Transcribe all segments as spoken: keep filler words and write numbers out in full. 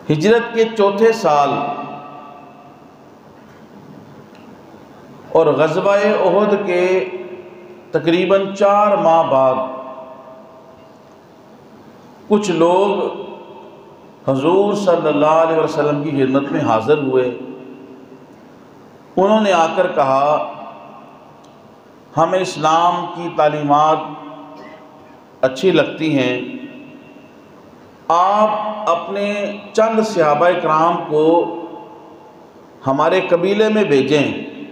ہجرت کے چوتھے سال اور غزوہ احد کے تقریباً چار ماہ بعد کچھ لوگ حضور صلی اللہ علیہ وسلم کی خدمت میں حاضر ہوئے۔ انہوں نے آ کر کہا، ہمیں اسلام کی تعلیمات اچھی لگتی ہیں، آپ اپنے چند صحابہ کرام کو ہمارے قبیلے میں بھیجیں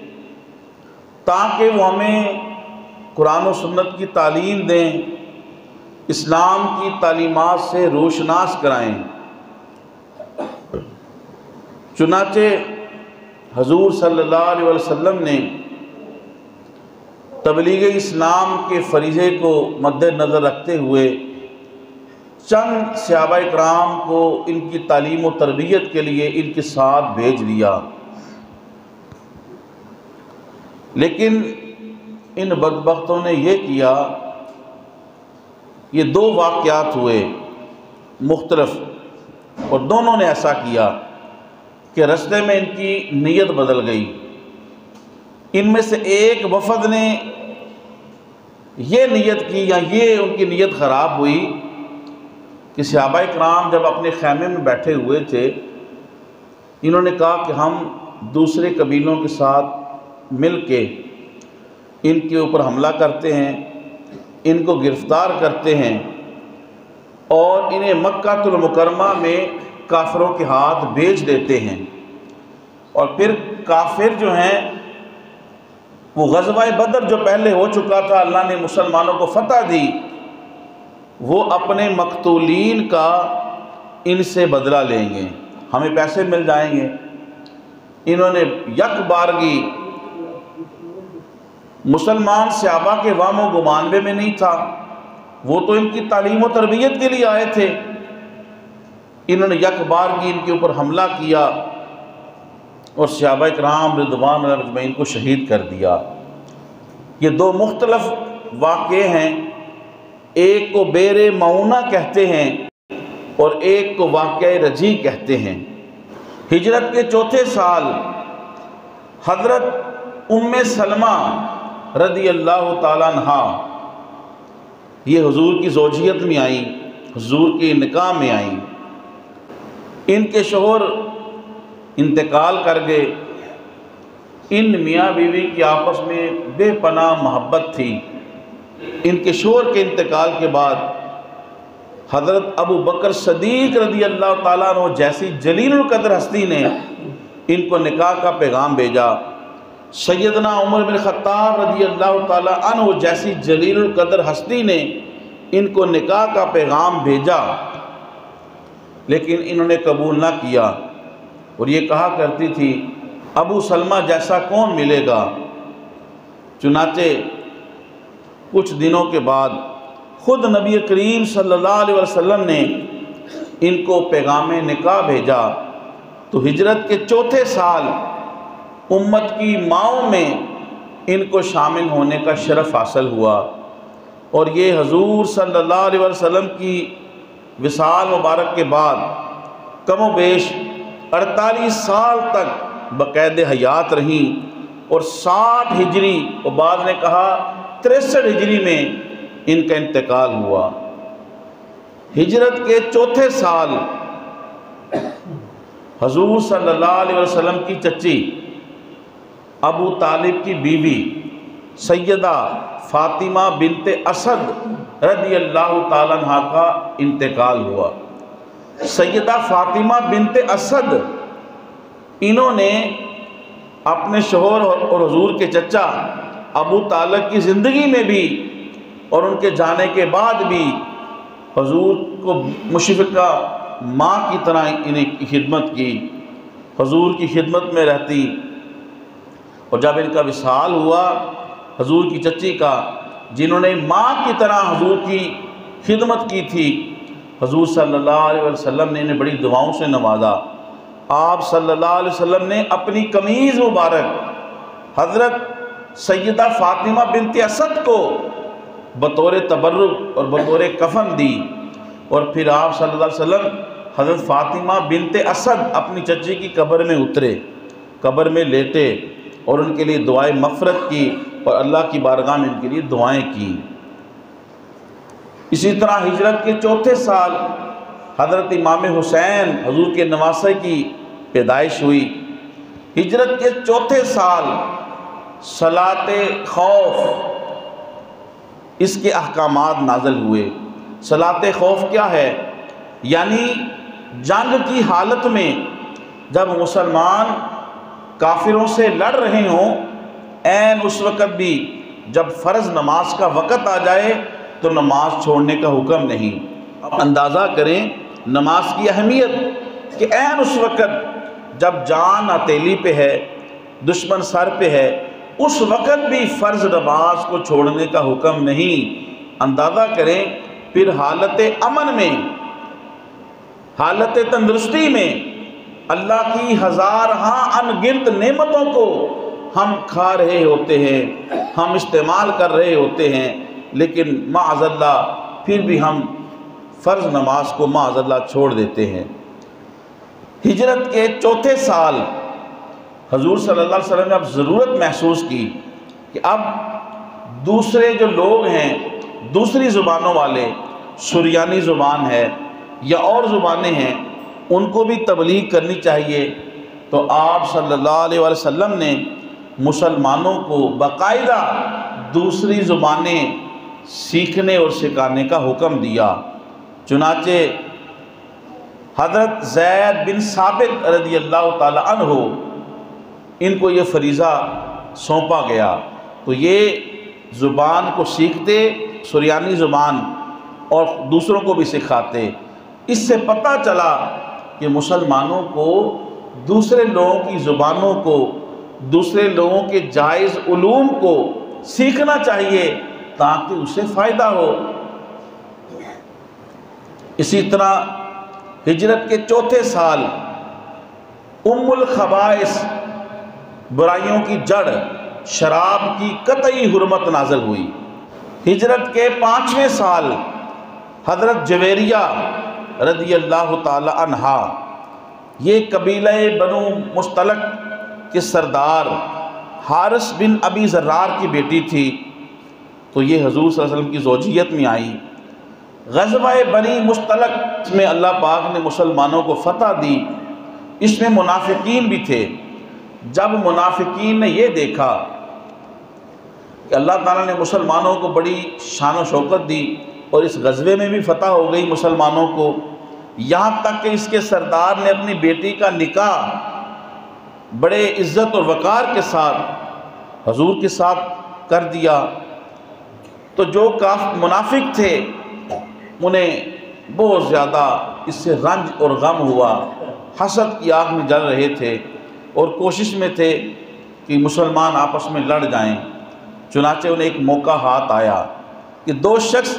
تاکہ وہ ہمیں قرآن و سنت کی تعلیم دیں، اسلام کی تعلیمات سے روشناس کرائیں۔ چنانچہ حضور صلی اللہ علیہ وسلم نے تبلیغ اسلام کے فریضے کو مد نظر رکھتے ہوئے چند صحابہ کرام کو ان کی تعلیم و تربیت کے لیے ان کے ساتھ بھیج دیا، لیکن ان بدبختوں نے یہ کیا، یہ دو واقعات ہوئے مختلف، اور دونوں نے ایسا کیا کہ رستے میں ان کی نیت بدل گئی۔ ان میں سے ایک وفد نے یہ نیت کی یا یہ ان کی نیت خراب ہوئی کہ صحابہ کرام جب اپنے خیمے میں بیٹھے ہوئے تھے، انہوں نے کہا کہ ہم دوسرے قبیلوں کے ساتھ مل کے ان کے اوپر حملہ کرتے ہیں، ان کو گرفتار کرتے ہیں اور انہیں مکہ المکرمہ میں کافروں کے ہاتھ بیچ دیتے ہیں، اور پھر کافر جو ہیں وہ غزوہ بدر جو پہلے ہو چکا تھا، اللہ نے مسلمانوں کو فتح دی، وہ اپنے مقتولین کا ان سے بدلہ لیں گے، ہمیں پیسے مل جائیں گے۔ انہوں نے یک بارگی، مسلمان صحابہ کے وہم و گمانبے میں نہیں تھا، وہ تو ان کی تعلیم و تربیت کے لیے آئے تھے، انہوں نے یک بارگی ان کے اوپر حملہ کیا اور صحابہ کرام رضوان اللہ اجمعین کو شہید کر دیا۔ یہ دو مختلف واقعے ہیں، ایک کو بیر معونہ کہتے ہیں اور ایک کو واقعہ رجی کہتے ہیں۔ ہجرت کے چوتھے سال حضرت ام سلمہ رضی اللہ تعالیٰ عنہا یہ حضور کی زوجیت میں آئیں، حضور کے نکاح میں آئیں۔ ان کے شوہر انتقال کر گئے، ان میاں بیوی کی آپس میں بے پناہ محبت تھی۔ ان کے شوہر کے انتقال کے بعد حضرت ابو بکر صدیق رضی اللہ تعالیٰ عنہ جیسی جلیل القدر ہستی نے ان کو نکاح کا پیغام بھیجا، سیدنا عمر بن خطاب رضی اللہ تعالیٰ عنہ جیسی جلیل القدر ہستی نے ان کو نکاح کا پیغام بھیجا، لیکن انہوں نے قبول نہ کیا، اور یہ کہا کرتی تھی ابو سلمہ جیسا کون ملے گا۔ چنانچہ کچھ دنوں کے بعد خود نبی کریم صلی اللہ علیہ وسلم نے ان کو پیغام نکاح بھیجا، تو ہجرت کے چوتھے سال امت کی ماؤں میں ان کو شامل ہونے کا شرف حاصل ہوا، اور یہ حضور صلی اللہ علیہ وسلم کی وصال مبارک کے بعد کم و بیش اڑتالیس سال تک بقید حیات رہیں، اور ساٹھ ہجری اور بعض نے کہا تریسٹھ ہجری میں ان کا انتقال ہوا۔ ہجرت کے چوتھے سال حضور صلی اللہ علیہ وسلم کی چچی ابو طالب کی بیوی سیدہ فاطمہ بنت اسد رضی اللہ تعالیٰ عنہ کا انتقال ہوا۔ سیدہ فاطمہ بنت اسد انہوں نے اپنے شوہر اور حضور کے چچا ابو طالب کی زندگی میں بھی اور ان کے جانے کے بعد بھی حضور کو مشفقہ ماں کی طرح انہیں خدمت کی، حضور کی خدمت میں رہتی، اور جب ان کا وصال ہوا حضور کی چچی کا، جنہوں نے ماں کی طرح حضور کی خدمت کی تھی، حضور صلی اللہ علیہ وسلم نے انہیں بڑی دعاؤں سے نوازا۔ آپ صلی اللہ علیہ وسلم نے اپنی قمیض مبارک حضرت سیدہ فاطمہ بنت اسد کو بطور تبرک اور بطور کفن دی، اور پھر آپ صلی اللہ علیہ وسلم حضرت فاطمہ بنت اسد اپنی چچی کی قبر میں اترے، قبر میں لیٹے اور ان کے لیے دعائیں مغفرت کی اور اللہ کی بارگاہ میں ان کے لیے دعائیں کی۔ اسی طرح ہجرت کے چوتھے سال حضرت امام حسین حضور کے نواسہ کی پیدائش ہوئی۔ ہجرت کے چوتھے سال صلاۃ خوف اس کے احکامات نازل ہوئے۔ صلاۃ خوف کیا ہے؟ یعنی جنگ کی حالت میں جب مسلمان کافروں سے لڑ رہے ہوں، عین اس وقت بھی جب فرض نماز کا وقت آ جائے تو نماز چھوڑنے کا حکم نہیں۔ اب اندازہ کریں نماز کی اہمیت کہ عین اس وقت جب جان ہتھیلی پہ ہے، دشمن سر پہ ہے، اس وقت بھی فرض نماز کو چھوڑنے کا حکم نہیں۔ اندازہ کریں پھر حالت امن میں، حالت تندرستی میں اللہ کی ہزارہاں ان گنت نعمتوں کو ہم کھا رہے ہوتے ہیں، ہم استعمال کر رہے ہوتے ہیں، لیکن معاذ اللہ پھر بھی ہم فرض نماز کو معاذ اللہ چھوڑ دیتے ہیں۔ ہجرت کے چوتھے سال حضور صلی اللہ علیہ وسلم نے اب ضرورت محسوس کی کہ اب دوسرے جو لوگ ہیں، دوسری زبانوں والے، سریانی زبان ہے یا اور زبانیں ہیں، ان کو بھی تبلیغ کرنی چاہیے۔ تو آپ صلی اللہ علیہ وسلم نے مسلمانوں کو باقاعدہ دوسری زبانیں سیکھنے اور سکھانے کا حکم دیا۔ چنانچہ حضرت زید بن ثابت رضی اللہ تعالی عنہ ان کو یہ فریضہ سونپا گیا، تو یہ زبان کو سیکھتے، سریانی زبان، اور دوسروں کو بھی سکھاتے۔ اس سے پتہ چلا کہ مسلمانوں کو دوسرے لوگوں کی زبانوں کو، دوسرے لوگوں کے جائز علوم کو سیکھنا چاہیے تاکہ اسے فائدہ ہو۔ اسی طرح ہجرت کے چوتھے سال ام الخبائث، برائیوں کی جڑ، شراب کی قطعی حرمت نازل ہوئی۔ ہجرت کے پانچویں سال حضرت جویریہ رضی اللہ تعالی عنہا، یہ قبیلہ بنو مستلق کے سردار حارث بن ابی ذرار کی بیٹی تھی، تو یہ حضور صلی اللہ علیہ وسلم کی زوجیت میں آئی۔ غزوہ بنی مستلق میں اللہ پاک نے مسلمانوں کو فتح دی، اس میں منافقین بھی تھے۔ جب منافقین نے یہ دیکھا کہ اللہ تعالیٰ نے مسلمانوں کو بڑی شان و شوکت دی اور اس غزوے میں بھی فتح ہو گئی مسلمانوں کو، یہاں تک کہ اس کے سردار نے اپنی بیٹی کا نکاح بڑے عزت اور وقار کے ساتھ حضور کے ساتھ کر دیا، تو جو کاف منافق تھے انہیں بہت زیادہ اس سے رنج اور غم ہوا، حسد کی آگ میں جل رہے تھے اور کوشش میں تھے کہ مسلمان آپس میں لڑ جائیں۔ چنانچہ انہیں ایک موقع ہاتھ آیا کہ دو شخص،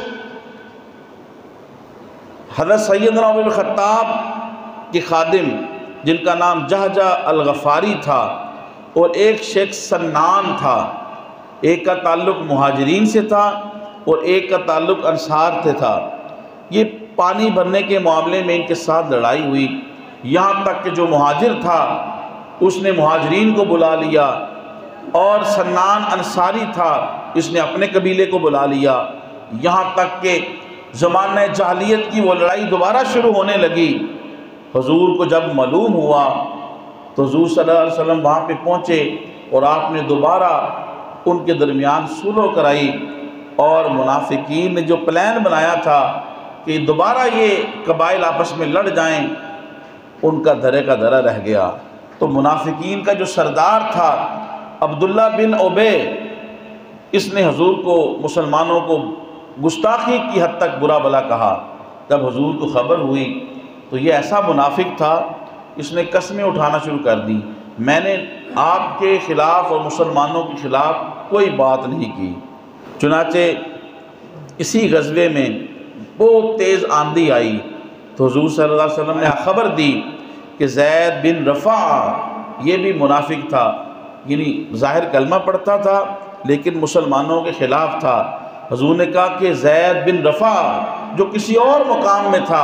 حضرت سیدنا عمر بن خطاب کے خادم جن کا نام جہجہ الغفاری تھا اور ایک شخص سنان تھا، ایک کا تعلق مہاجرین سے تھا اور ایک کا تعلق انصار سے تھا، یہ پانی بھرنے کے معاملے میں ان کے ساتھ لڑائی ہوئی، یہاں تک کہ جو مہاجر تھا اس نے مہاجرین کو بلا لیا اور سنان انصاری تھا اس نے اپنے قبیلے کو بلا لیا، یہاں تک کہ زمانہ جاہلیت کی وہ لڑائی دوبارہ شروع ہونے لگی۔ حضور کو جب معلوم ہوا تو حضور صلی اللہ علیہ وسلم وہاں پہ پہنچے اور آپ نے دوبارہ ان کے درمیان صلح کرائی، اور منافقین نے جو پلان بنایا تھا کہ دوبارہ یہ قبائل آپس میں لڑ جائیں، ان کا دھرے کا دھرا رہ گیا۔ تو منافقین کا جو سردار تھا عبداللہ بن ابے، اس نے حضور کو، مسلمانوں کو گستاخی کی حد تک برا بلا کہا۔ جب حضور کو خبر ہوئی تو یہ ایسا منافق تھا، اس نے قسمیں اٹھانا شروع کر دی، میں نے آپ کے خلاف اور مسلمانوں کے خلاف کوئی بات نہیں کی۔ چنانچہ اسی غزوے میں بہت تیز آندھی آئی تو حضور صلی اللہ علیہ وسلم نے خبر دی کہ زید بن رفاعہ، یہ بھی منافق تھا، یعنی ظاہر کلمہ پڑھتا تھا لیکن مسلمانوں کے خلاف تھا۔ حضور نے کہا کہ زید بن رفاعہ جو کسی اور مقام میں تھا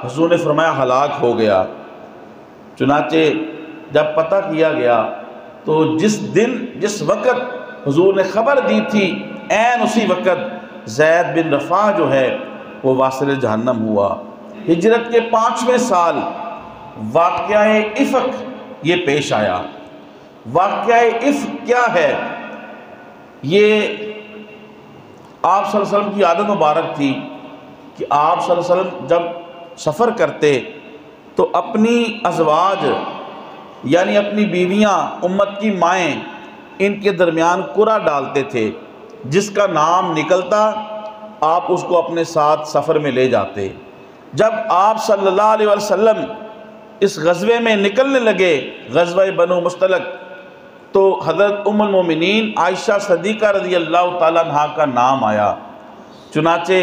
حضور نے فرمایا ہلاک ہو گیا۔ چنانچہ جب پتہ کیا گیا تو جس دن جس وقت حضور نے خبر دی تھی عین اسی وقت زید بن رفاع جو ہے وہ واصل جہنم ہوا۔ ہجرت کے پانچویں سال واقعہ افک یہ پیش آیا۔ واقعہ افک کیا ہے؟ یہ آپ صلی اللہ علیہ وسلم کی عادت مبارک تھی کہ آپ صلی اللہ علیہ وسلم جب سفر کرتے تو اپنی ازواج یعنی اپنی بیویاں امت کی مائیں ان کے درمیان قرعہ ڈالتے تھے، جس کا نام نکلتا آپ اس کو اپنے ساتھ سفر میں لے جاتے۔ جب آپ صلی اللہ علیہ وسلم اس غزوے میں نکلنے لگے، غزوہ بنو مستلق، تو حضرت ام المومنین عائشہ صدیقہ رضی اللہ تعالیٰ عنہ کا نام آیا۔ چنانچہ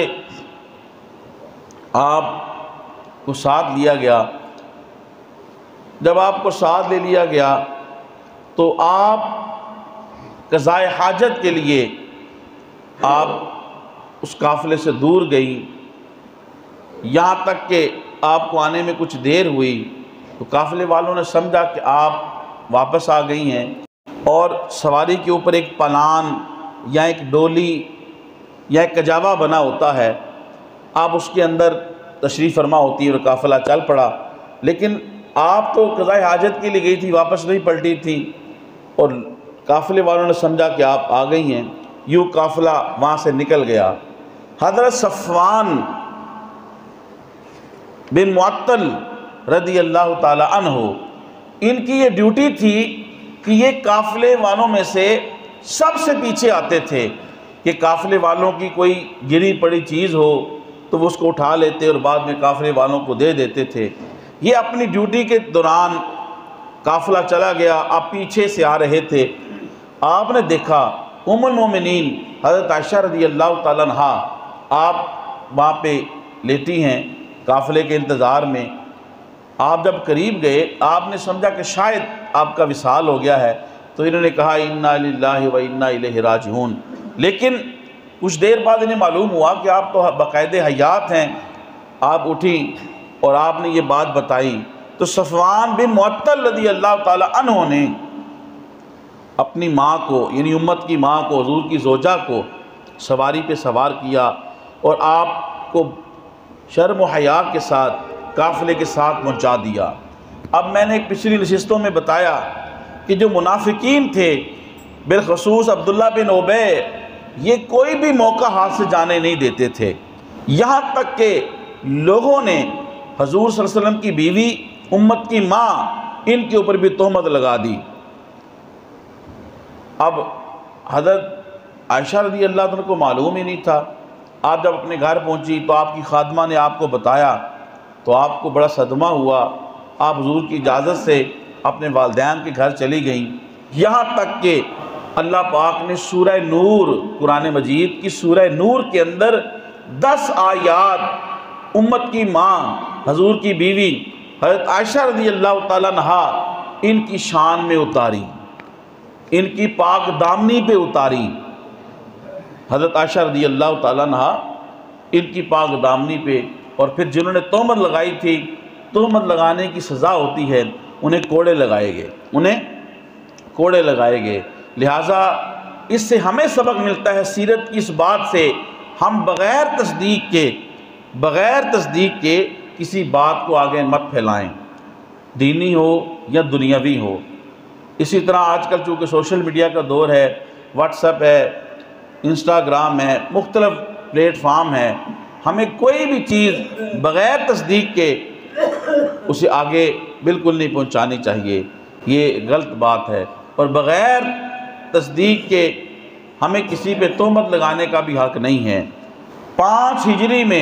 آپ کو ساتھ لیا گیا۔ جب آپ کو ساتھ لے لیا گیا تو آپ قضاء حاجت کے لیے آپ اس قافلے سے دور گئی، یہاں تک کہ آپ کو آنے میں کچھ دیر ہوئی تو قافلے والوں نے سمجھا کہ آپ واپس آ گئی ہیں، اور سواری کے اوپر ایک پلان یا ایک ڈولی یا ایک کجاوا بنا ہوتا ہے، آپ اس کے اندر تشریف فرما ہوتی ہے اور قافلہ چل پڑا۔ لیکن آپ تو قضاء حاجت کے لیے گئی تھی، واپس نہیں پلٹی تھی، اور قافلے والوں نے سمجھا کہ آپ آ گئی ہیں، یوں قافلہ وہاں سے نکل گیا۔ حضرت صفوان بن معطل رضی اللہ تعالی عنہ، ان کی یہ ڈیوٹی تھی کہ یہ قافلے والوں میں سے سب سے پیچھے آتے تھے کہ قافلے والوں کی کوئی گری پڑی چیز ہو تو وہ اس کو اٹھا لیتے اور بعد میں قافلے والوں کو دے دیتے تھے۔ یہ اپنی ڈیوٹی کے دوران قافلہ چلا گیا، آپ پیچھے سے آ رہے تھے، آپ نے دیکھا ام المومنین حضرت عائشہ رضی اللہ تعالیٰ عنہ آپ وہاں پہ لیٹی ہیں قافلے کے انتظار میں۔ آپ جب قریب گئے آپ نے سمجھا کہ شاید آپ کا وصال ہو گیا ہے، تو انہوں نے کہا انا للہ و انا الیہ راجعون۔ لیکن کچھ دیر بعد انہیں معلوم ہوا کہ آپ تو باقاعد حیات ہیں۔ آپ اٹھیں اور آپ نے یہ بات بتائی تو صفوان بن معطل رضی اللہ تعالی عنہ نے اپنی ماں کو یعنی امت کی ماں کو، حضور کی زوجہ کو سواری پہ سوار کیا اور آپ کو شرم و حیا کے ساتھ قافلے کے ساتھ پہنچا دیا۔ اب میں نے ایک پچھلی نشستوں میں بتایا کہ جو منافقین تھے بالخصوص عبداللہ بن ابی، یہ کوئی بھی موقع ہاتھ سے جانے نہیں دیتے تھے، یہاں تک کہ لوگوں نے حضور صلی اللہ علیہ وسلم کی بیوی امت کی ماں ان کے اوپر بھی تہمت لگا دی۔ اب حضرت عائشہ رضی اللہ عنہ کو معلوم ہی نہیں تھا۔ آپ جب اپنے گھر پہنچی تو آپ کی خادمہ نے آپ کو بتایا تو آپ کو بڑا صدمہ ہوا۔ آپ حضور کی اجازت سے اپنے والدین کے گھر چلی گئیں، یہاں تک کہ اللہ پاک نے سورہ نور، قرآن مجید کی سورہ نور کے اندر دس آیات امت کی ماں حضور کی بیوی حضرت عائشہ رضی اللہ تعالیٰ عنہا ان کی شان میں اتاری، ان کی پاک دامنی پہ اتاری۔ حضرت عائشہ رضی اللہ تعالیٰ عنہا ان کی پاک دامنی پہ، اور پھر جنہوں نے تہمت لگائی تھی، تہمت لگانے کی سزا ہوتی ہے انہیں کوڑے لگائے گئے، انہیں کوڑے لگائے گئے۔ لہٰذا اس سے ہمیں سبق ملتا ہے سیرت کی اس بات سے، ہم بغیر تصدیق کے بغیر تصدیق کے کسی بات کو آگے مت پھیلائیں، دینی ہو یا دنیاوی ہو۔ اسی طرح آج کل چونکہ سوشل میڈیا کا دور ہے، واٹس ایپ ہے، انسٹاگرام ہے، مختلف پلیٹ فارم ہے، ہمیں کوئی بھی چیز بغیر تصدیق کے اسے آگے بالکل نہیں پہنچانی چاہیے، یہ غلط بات ہے۔ اور بغیر تصدیق کے ہمیں کسی پہ تہمت لگانے کا بھی حق نہیں ہے۔ پانچ ہجری میں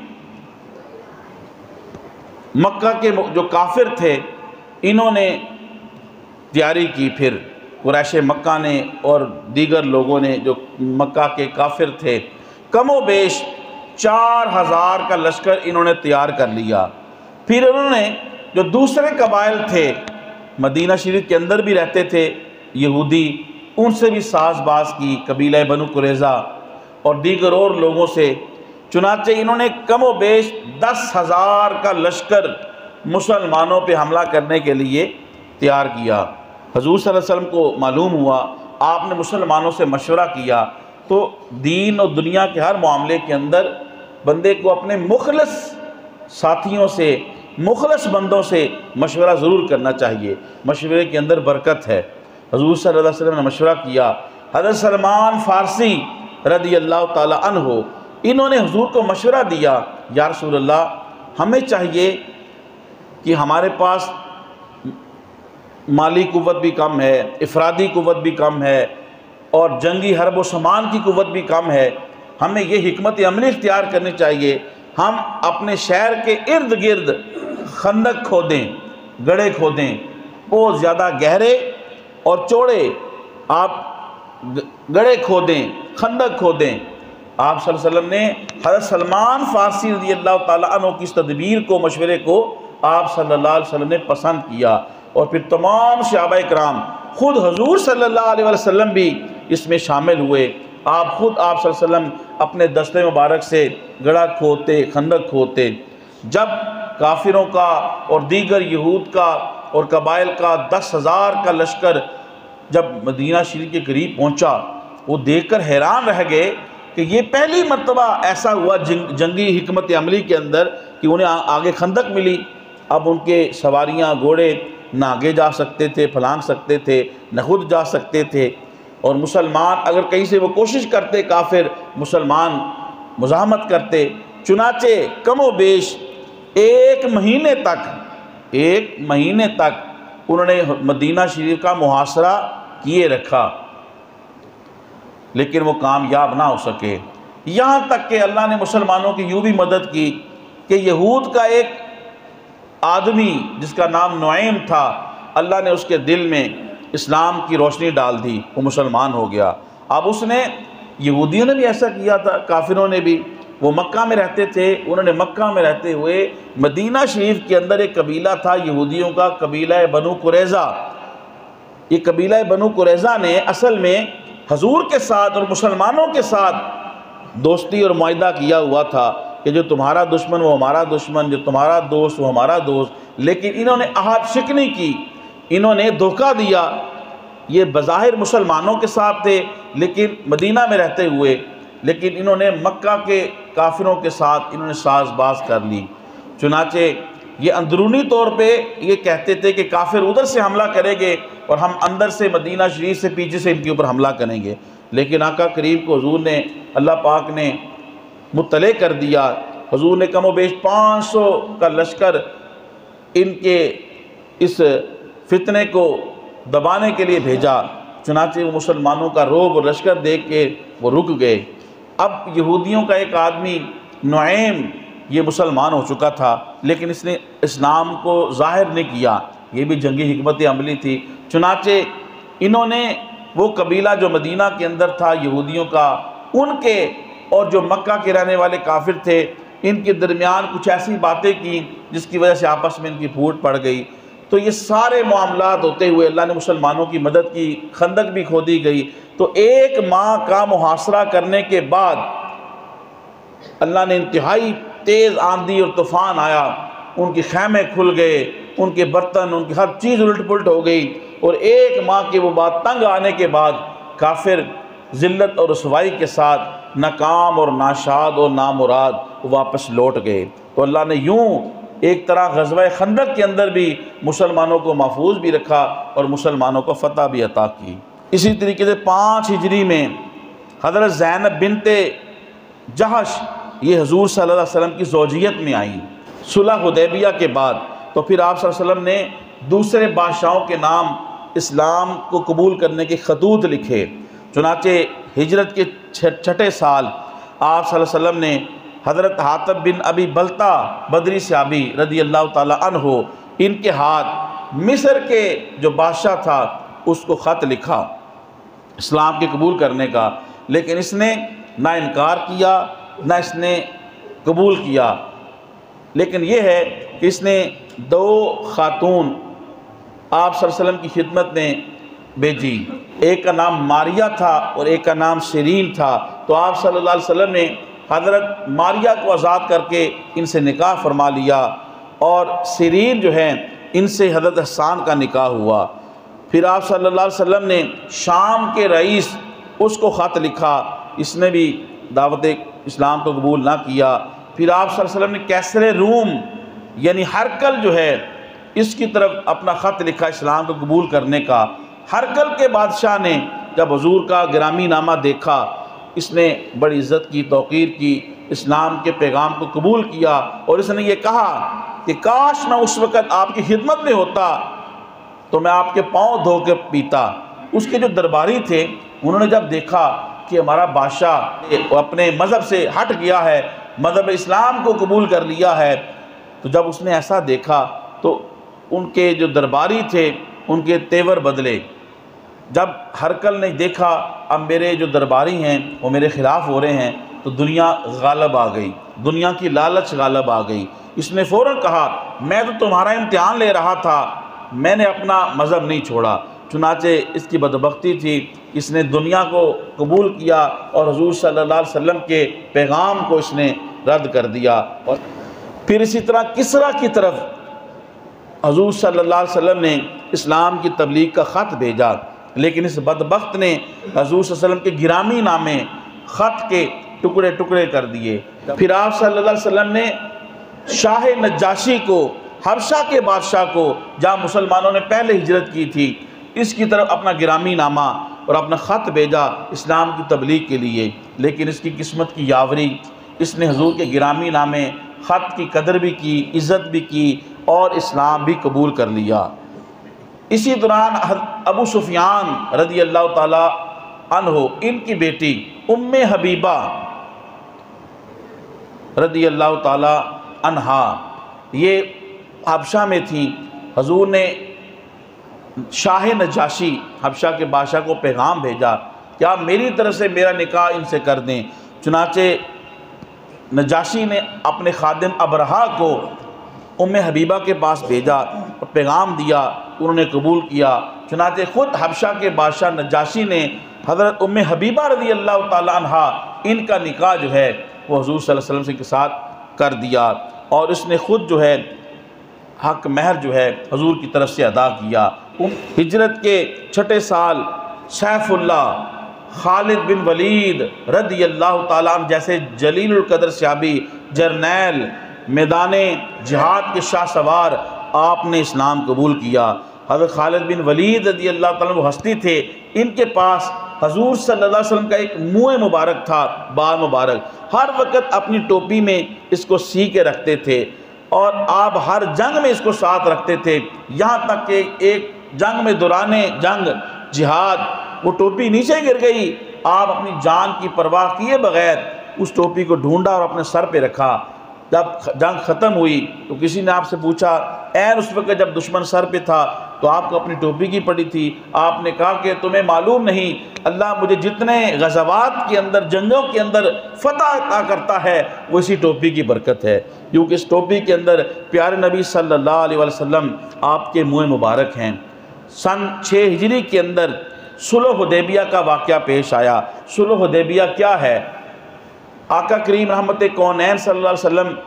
مکہ کے جو کافر تھے انہوں نے تیاری کی، پھر قریش مکہ نے اور دیگر لوگوں نے جو مکہ کے کافر تھے، کم و بیش چار ہزار کا لشکر انہوں نے تیار کر لیا۔ پھر انہوں نے جو دوسرے قبائل تھے مدینہ شریف کے اندر بھی رہتے تھے یہودی، ان سے بھی ساز باز کی، قبیلہ بنو قریظہ اور دیگر اور لوگوں سے چنانچہ انہوں نے کم و بیش دس ہزار کا لشکر مسلمانوں پہ حملہ کرنے کے لیے تیار کیا۔ حضور صلی اللہ علیہ وسلم کو معلوم ہوا، آپ نے مسلمانوں سے مشورہ کیا، تو دین اور دنیا کے ہر معاملے کے اندر بندے کو اپنے مخلص ساتھیوں سے، مخلص بندوں سے مشورہ ضرور کرنا چاہیے، مشورے کے اندر برکت ہے۔ حضور صلی اللہ علیہ وسلم نے مشورہ کیا۔ حضرت سلمان فارسی رضی اللہ تعالی عنہ، انہوں نے حضور کو مشورہ دیا، یا رسول اللہ ہمیں چاہیے کہ ہمارے پاس مالی قوت بھی کم ہے، افرادی قوت بھی کم ہے، اور جنگی حرب و سامان کی قوت بھی کم ہے، ہمیں یہ حکمت عملی اختیار کرنی چاہیے، ہم اپنے شہر کے ارد گرد خندق کھودیں، گڑھے کھودیں، بہت زیادہ گہرے اور چوڑے آپ گڑھے کھودیں، خندق کھودیں۔ آپ صلی اللہ علیہ وسلم نے حضرت سلمان فارسی رضی اللہ تعالیٰ عنہ کی اس تدبیر کو، مشورے کو آپ صلی اللہ علیہ وسلم نے پسند کیا، اور پھر تمام صحابہ کرام، خود حضور صلی اللہ علیہ وسلم بھی اس میں شامل ہوئے۔ آپ خود آپ صلی اللہ علیہ وسلم اپنے دستے مبارک سے گڑھا کھودتے، خندق کھودتے۔ جب کافروں کا اور دیگر یہود کا اور قبائل کا دس ہزار کا لشکر جب مدینہ شریف کے قریب پہنچا، وہ دیکھ کر حیران رہ گئے کہ یہ پہلی مرتبہ ایسا ہوا جنگی حکمت عملی کے اندر کہ انہیں آگے خندق ملی۔ اب ان کے سواریاں، گھوڑے نہ آگے جا سکتے تھے، پھلانگ سکتے تھے، نہ خود جا سکتے تھے، اور مسلمان اگر کہیں سے وہ کوشش کرتے، کافر مسلمان مزاحمت کرتے۔ چنانچہ کم و بیش ایک مہینے تک ایک مہینے تک انہوں نے مدینہ شریف کا محاصرہ کیے رکھا، لیکن وہ کامیاب نہ ہو سکے، یہاں تک کہ اللہ نے مسلمانوں کی یوں بھی مدد کی کہ یہود کا ایک آدمی جس کا نام نعیم تھا، اللہ نے اس کے دل میں اسلام کی روشنی ڈال دی، وہ مسلمان ہو گیا۔ اب اس نے، یہودیوں نے بھی ایسا کیا تھا، کافروں نے بھی، وہ مکہ میں رہتے تھے، انہوں نے مکہ میں رہتے ہوئے مدینہ شریف کے اندر ایک قبیلہ تھا یہودیوں کا، قبیلہ بنو قریظہ۔ یہ قبیلہ بنو قریظہ نے اصل میں حضور کے ساتھ اور مسلمانوں کے ساتھ دوستی اور معاہدہ کیا ہوا تھا کہ جو تمہارا دشمن وہ ہمارا دشمن، جو تمہارا دوست وہ ہمارا دوست، لیکن انہوں نے عہد شکنی کی، انہوں نے دھوکہ دیا۔ یہ بظاہر مسلمانوں کے ساتھ تھے لیکن مدینہ میں رہتے ہوئے، لیکن انہوں نے مکہ کے کافروں کے ساتھ انہوں نے ساز باز کر لی۔ چنانچہ یہ اندرونی طور پہ یہ کہتے تھے کہ کافر ادھر سے حملہ کریں گے اور ہم اندر سے مدینہ شریف سے پیچھے سے ان کے اوپر حملہ کریں گے، لیکن آقا کریم کو حضور نے، اللہ پاک نے مطلع کر دیا۔ حضور نے کم و بیش پانچ سو کا لشکر ان کے اس فتنے کو دبانے کے لیے بھیجا، چنانچہ وہ مسلمانوں کا روب اور لشکر دیکھ کے وہ رک گئے۔ اب یہودیوں کا ایک آدمی نعیم یہ مسلمان ہو چکا تھا، لیکن اس نے اسلام کو ظاہر نہیں کیا، یہ بھی جنگی حکمت عملی تھی۔ چنانچہ انہوں نے وہ قبیلہ جو مدینہ کے اندر تھا یہودیوں کا، ان کے اور جو مکہ کے رہنے والے کافر تھے، ان کے درمیان کچھ ایسی باتیں کی جس کی وجہ سے آپس میں ان کی پھوٹ پڑ گئی۔ تو یہ سارے معاملات ہوتے ہوئے اللہ نے مسلمانوں کی مدد کی، خندق بھی کھودی گئی۔ تو ایک ماہ کا محاصرہ کرنے کے بعد اللہ نے انتہائی تیز آندھی اور طوفان آیا، ان کے خیمے کھل گئے، ان کے برتن، ان کی ہر چیز الٹ پلٹ ہو گئی، اور ایک ماہ کے وہ بات تنگ آنے کے بعد کافر ذلت اور رسوائی کے ساتھ ناکام اور ناشاد اور نامراد واپس لوٹ گئے۔ تو اللہ نے یوں ایک طرح غزوہ خندق کے اندر بھی مسلمانوں کو محفوظ بھی رکھا اور مسلمانوں کو فتح بھی عطا کی۔ اسی طریقے سے پانچ ہجری میں حضرت زینب بنت جہش یہ حضور صلی اللہ علیہ وسلم کی زوجیت میں آئیں صلح حدیبیہ کے بعد۔ تو پھر آپ صلی اللہ علیہ وسلم نے دوسرے بادشاہوں کے نام اسلام کو قبول کرنے کے خطوط لکھے۔ چنانچہ ہجرت کے چھٹے سال آپ صلی اللہ علیہ وسلم نے حضرت حاتب بن ابی بلتا بدری صحابی رضی اللہ تعالی عنہ، ان کے ہاتھ مصر کے جو بادشاہ تھا اس کو خط لکھا اسلام کے قبول کرنے کا، لیکن اس نے نہ انکار کیا نہ اس نے قبول کیا۔ لیکن یہ ہے کہ اس نے دو خاتون آپ صلی اللہ علیہ وسلم کی خدمت میں بھیجی، ایک کا نام ماریہ تھا اور ایک کا نام شیرین تھا۔ تو آپ صلی اللہ علیہ وسلم نے حضرت ماریہ کو آزاد کر کے ان سے نکاح فرما لیا، اور سیرین جو ہیں ان سے حضرت حسان کا نکاح ہوا۔ پھر آپ صلی اللہ علیہ وسلم نے شام کے رئیس اس کو خط لکھا، اس نے بھی دعوت اسلام کو قبول نہ کیا۔ پھر آپ صلی اللہ علیہ وسلم نے کیسر روم یعنی ہرقل جو ہے اس کی طرف اپنا خط لکھا اسلام کو قبول کرنے کا۔ ہرقل کے بادشاہ نے جب حضور کا گرامی نامہ دیکھا، اس نے بڑی عزت کی، توقیر کی، اسلام کے پیغام کو قبول کیا، اور اس نے یہ کہا کہ کاش میں اس وقت آپ کی خدمت میں ہوتا تو میں آپ کے پاؤں دھو کے پیتا۔ اس کے جو درباری تھے انہوں نے جب دیکھا کہ ہمارا بادشاہ اپنے مذہب سے ہٹ گیا ہے، مذہب اسلام کو قبول کر لیا ہے، تو جب اس نے ایسا دیکھا تو ان کے جو درباری تھے ان کے تیور بدلے۔ جب ہرقل نے دیکھا اب میرے جو درباری ہیں وہ میرے خلاف ہو رہے ہیں، تو دنیا غالب آ گئی، دنیا کی لالچ غالب آ گئی۔ اس نے فوراً کہا میں تو تمہارا امتحان لے رہا تھا، میں نے اپنا مذہب نہیں چھوڑا۔ چنانچہ اس کی بدبختی تھی، اس نے دنیا کو قبول کیا اور حضور صلی اللہ علیہ وسلم کے پیغام کو اس نے رد کر دیا۔ اور پھر اسی طرح کسریٰ کی طرف حضور صلی اللہ علیہ وسلم نے اسلام کی تبلیغ کا خط بھیجا، لیکن اس بدبخت نے حضور صلی اللہ علیہ وسلم کے گرامی نامے خط کے ٹکڑے ٹکڑے کر دیے۔ پھر آپ صلی اللہ علیہ وسلم نے شاہ نجاشی کو، حبشہ کے بادشاہ کو، جہاں مسلمانوں نے پہلے ہجرت کی تھی، اس کی طرف اپنا گرامی نامہ اور اپنا خط بھیجا اسلام کی تبلیغ کے لیے، لیکن اس کی قسمت کی یاوری، اس نے حضور کے گرامی نامے خط کی قدر بھی کی، عزت بھی کی اور اسلام بھی قبول کر لیا۔ اسی دوران ابو سفیان رضی اللہ تعالیٰ عنہ، ان کی بیٹی ام حبیبہ رضی اللہ تعالیٰ عنہا، یہ حبشہ میں تھیں۔ حضور نے شاہ نجاشی حبشہ کے بادشاہ کو پیغام بھیجا کہ آپ میری طرف سے میرا نکاح ان سے کر دیں۔ چنانچہ نجاشی نے اپنے خادم ابرہا کو ام حبیبہ کے پاس بھیجا اور پیغام دیا، انہوں نے قبول کیا۔ چنانچہ خود حبشہ کے بادشاہ نجاشی نے حضرت ام حبیبہ رضی اللہ تعالیٰ عنہ ان کا نکاح جو ہے وہ حضور صلی اللہ علیہ وسلم کے ساتھ کر دیا، اور اس نے خود جو ہے حق مہر جو ہے حضور کی طرف سے ادا کیا۔ ہجرت کے چھٹے سال سیف اللہ خالد بن ولید رضی اللہ تعالیٰ عنہ جیسے جلیل القدر صحابی، جرنیل، میدان جہاد کے شاہ سوار، آپ نے اسلام قبول کیا۔ حضرت خالد بن ولید رضی اللہ تعالیٰ عنہ وہ ہستی تھے، ان کے پاس حضور صلی اللہ علیہ وسلم کا ایک منہ مبارک تھا، بال مبارک، ہر وقت اپنی ٹوپی میں اس کو سی کے رکھتے تھے، اور آپ ہر جنگ میں اس کو ساتھ رکھتے تھے، یہاں تک کہ ایک جنگ میں دوران جنگ جہاد وہ ٹوپی نیچے گر گئی، آپ اپنی جان کی پرواہ کیے بغیر اس ٹوپی کو ڈھونڈا اور اپنے سر پہ رکھا۔ جب جنگ ختم ہوئی تو کسی نے آپ سے پوچھا این اس وقت جب دشمن سر پہ تھا تو آپ کو اپنی ٹوپی کی پڑی تھی؟ آپ نے کہا کہ تمہیں معلوم نہیں، اللہ مجھے جتنے غزوات کے اندر، جنگوں کے اندر فتح عطا کرتا ہے وہ اسی ٹوپی کی برکت ہے، کیونکہ اس ٹوپی کے اندر پیارے نبی صلی اللہ علیہ وسلم آپ کے منہ مبارک ہیں۔ سن چھ ہجری کے اندر صلح حدیبیہ کا واقعہ پیش آیا۔ صلح حدیبیہ کیا ہے؟ آقا کریم رحمت کونین صلی اللہ علیہ وسلم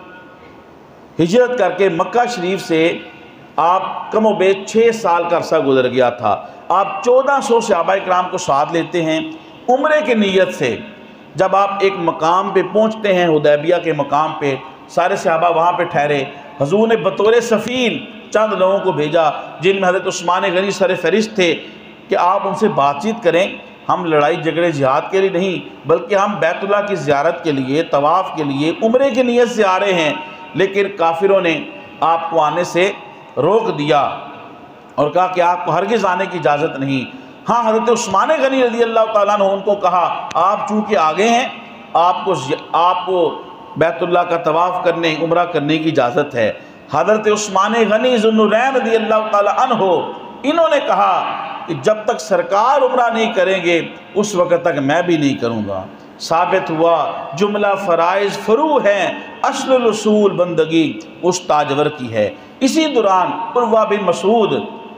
ہجرت کر کے مکہ شریف سے آپ کم و بیش چھ سال کا عرصہ گزر گیا تھا۔ آپ چودہ سو صحابہ کرام کو ساتھ لیتے ہیں عمرے کی نیت سے۔ جب آپ ایک مقام پہ پہنچتے ہیں، حدیبیہ کے مقام پہ، سارے صحابہ وہاں پہ ٹھہرے، حضور نے بطور سفیر چند لوگوں کو بھیجا جن میں حضرت عثمان غنی سر فہرست تھے کہ آپ ان سے بات چیت کریں، ہم لڑائی جھگڑے جہاد کے لیے نہیں بلکہ ہم بیت اللہ کی زیارت کے لیے، طواف کے لیے، عمرے کی نیت سے آ رہے ہیں۔ لیکن کافروں نے آپ کو آنے سے روک دیا اور کہا کہ آپ کو ہرگز آنے کی اجازت نہیں۔ ہاں حضرت عثمان غنی رضی اللہ تعالیٰ عنہ ان کو کہا آپ چونکہ آگے ہیں، آپ کو آپ کو بیت اللہ کا طواف کرنے، عمرہ کرنے کی اجازت ہے۔ حضرت عثمان غنی ذو النورین رضی اللہ تعالیٰ عنہ انہوں نے کہا کہ جب تک سرکار عمرہ نہیں کریں گے اس وقت تک میں بھی نہیں کروں گا۔ ثابت ہوا جملہ فرائض فرو ہیں، اصل الاصول بندگی اس تاجور کی ہے۔ اسی دوران عروہ بن مسعود،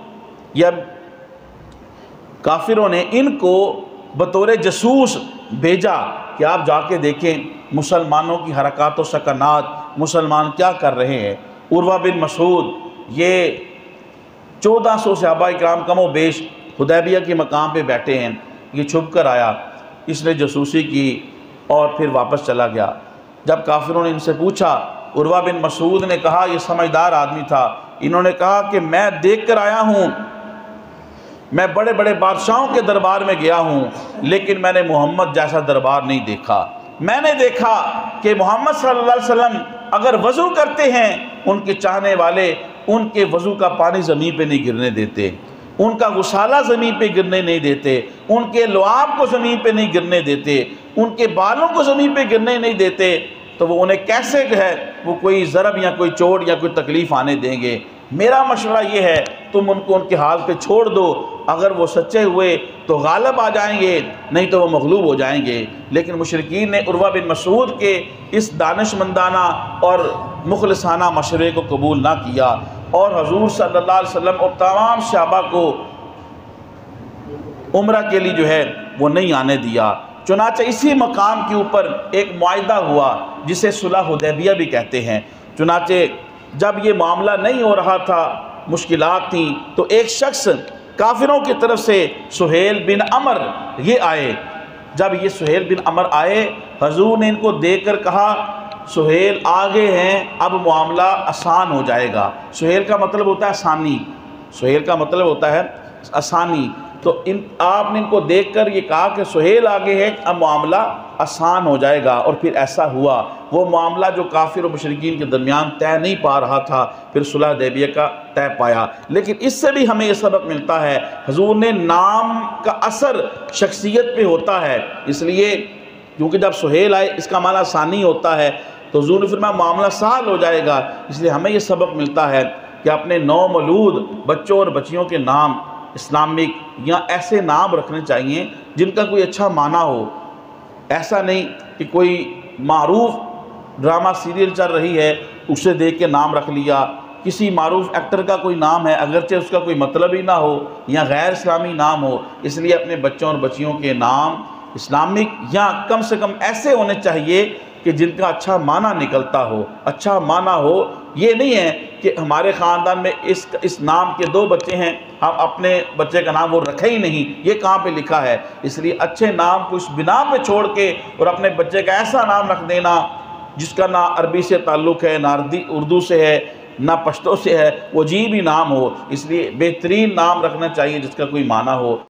جب کافروں نے ان کو بطور جاسوس بھیجا کہ کہ آپ جا کے دیکھیں مسلمانوں کی حرکات و سکنات، مسلمان کیا کر رہے ہیں۔ عروہ بن مسعود یہ چودہ سو صحابہ اکرام کم و بیش حدیبیہ کے مقام پہ بیٹھے ہیں، یہ چھپ کر آیا، اس نے جاسوسی کی اور پھر واپس چلا گیا۔ جب کافروں نے ان سے پوچھا، عروہ بن مسعود نے کہا، یہ سمجھدار آدمی تھا، انہوں نے کہا کہ میں دیکھ کر آیا ہوں، میں بڑے بڑے بادشاہوں کے دربار میں گیا ہوں، لیکن میں نے محمد جیسا دربار نہیں دیکھا۔ میں نے دیکھا کہ محمد صلی اللہ علیہ وسلم اگر وضو کرتے ہیں، ان کے چاہنے والے ان کے وضو کا پانی زمین پہ نہیں گرنے دیتے، ان کا غسالہ زمین پہ گرنے نہیں دیتے، ان کے لعاب کو زمین پہ نہیں گرنے دیتے، ان کے بالوں کو زمین پہ گرنے نہیں دیتے، تو وہ انہیں کیسے ہے وہ کوئی ضرب یا کوئی چوٹ یا کوئی تکلیف آنے دیں گے؟ میرا مشورہ یہ ہے تم ان کو ان کے حال پہ چھوڑ دو، اگر وہ سچے ہوئے تو غالب آ جائیں گے، نہیں تو وہ مغلوب ہو جائیں گے۔ لیکن مشرکین نے عروہ بن مسعود کے اس دانش مندانہ اور مخلصانہ مشورے کو قبول نہ کیا، اور حضور صلی اللہ علیہ وسلم اور تمام صحابہ کو عمرہ کے لیے جو ہے وہ نہیں آنے دیا۔ چنانچہ اسی مقام کے اوپر ایک معاہدہ ہوا جسے صلح حدیبیہ بھی کہتے ہیں۔ چنانچہ جب یہ معاملہ نہیں ہو رہا تھا، مشکلات تھیں، تو ایک شخص کافروں کی طرف سے سہیل بن عمر یہ آئے۔ جب یہ سہیل بن عمر آئے، حضور نے ان کو دیکھ کر کہا، سہیل آگے ہیں، اب معاملہ آسان ہو جائے گا۔ سہیل کا مطلب ہوتا ہے آسانی، سہیل کا مطلب ہوتا ہے آسانی۔ تو ان آپ نے ان کو دیکھ کر یہ کہا کہ سہیل آگے ہے، اب معاملہ آسان ہو جائے گا، اور پھر ایسا ہوا۔ وہ معاملہ جو کافر و مشرکین کے درمیان طے نہیں پا رہا تھا، پھر صلح حدیبیہ کا طے پایا۔ لیکن اس سے بھی ہمیں یہ سبق ملتا ہے، حضور نے نام کا اثر شخصیت پہ ہوتا ہے، اس لیے کیونکہ جب سہیل آئے اس کا معنی آسانی ہوتا ہے، تو حضور نے فرمایا معاملہ سہل ہو جائے گا۔ اس لیے ہمیں یہ سبق ملتا ہے کہ اپنے نو مولود بچوں اور بچیوں کے نام اسلامک یا ایسے نام رکھنے چاہیے جن کا کوئی اچھا معنی ہو۔ ایسا نہیں کہ کوئی معروف ڈرامہ سیریل چل رہی ہے اسے دیکھ کے نام رکھ لیا، کسی معروف ایکٹر کا کوئی نام ہے اگرچہ اس کا کوئی مطلب ہی نہ ہو یا غیر اسلامی نام ہو۔ اس لیے اپنے بچوں اور بچیوں کے نام اسلامک یا کم سے کم ایسے ہونے چاہیے کہ جن کا اچھا معنی نکلتا ہو۔ اچھا معنی ہو، یہ نہیں ہے کہ ہمارے خاندان میں اس اس نام کے دو بچے ہیں، ہم اپنے بچے کا نام وہ رکھے ہی نہیں، یہ کہاں پہ لکھا ہے؟ اس لیے اچھے نام کو اس بنا پہ چھوڑ کے اور اپنے بچے کا ایسا نام رکھ دینا جس کا نہ عربی سے تعلق ہے، نہ اردو سے ہے، نہ پشتو سے ہے، وہ عجیب ہی نام ہو۔ اس لیے بہترین نام رکھنا چاہیے جس کا کوئی معنی ہو۔